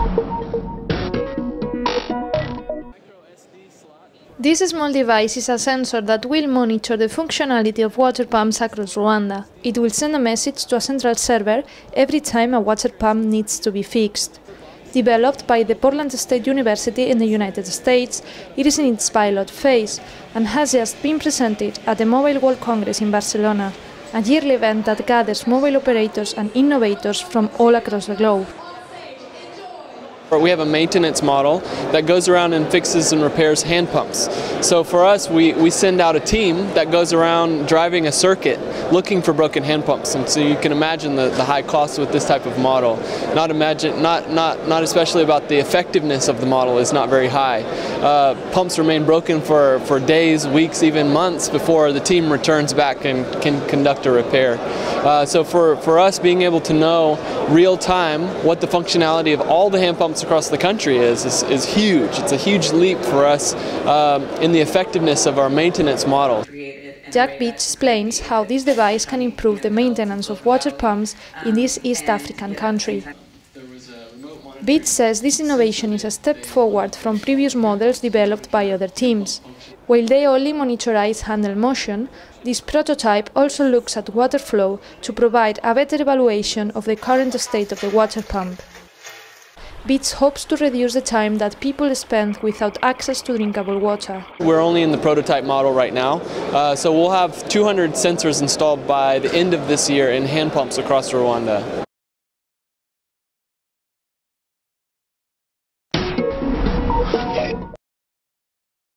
This small device is a sensor that will monitor the functionality of water pumps across Rwanda. It will send a message to a central server every time a water pump needs to be fixed. Developed by the Portland State University in the United States, it is in its pilot phase and has just been presented at the Mobile World Congress in Barcelona, a yearly event that gathers mobile operators and innovators from all across the globe. We have a maintenance model that goes around and fixes and repairs hand pumps. So for us, we send out a team that goes around driving a circuit looking for broken hand pumps. And so you can imagine the high costs with this type of model. Not especially about the effectiveness of the model is not very high. Pumps remain broken for days, weeks, even months before the team returns back and can conduct a repair. So for us, being able to know real time what the functionality of all the hand pumps across the country is huge. It's a huge leap for us in the effectiveness of our maintenance model. Jack Beach explains how this device can improve the maintenance of water pumps in this East African country. Beach says this innovation is a step forward from previous models developed by other teams. While they only monitorize handle motion, this prototype also looks at water flow to provide a better evaluation of the current state of the water pump. Beats hopes to reduce the time that people spend without access to drinkable water. We're only in the prototype model right now, so we'll have 200 sensors installed by the end of this year in hand pumps across Rwanda.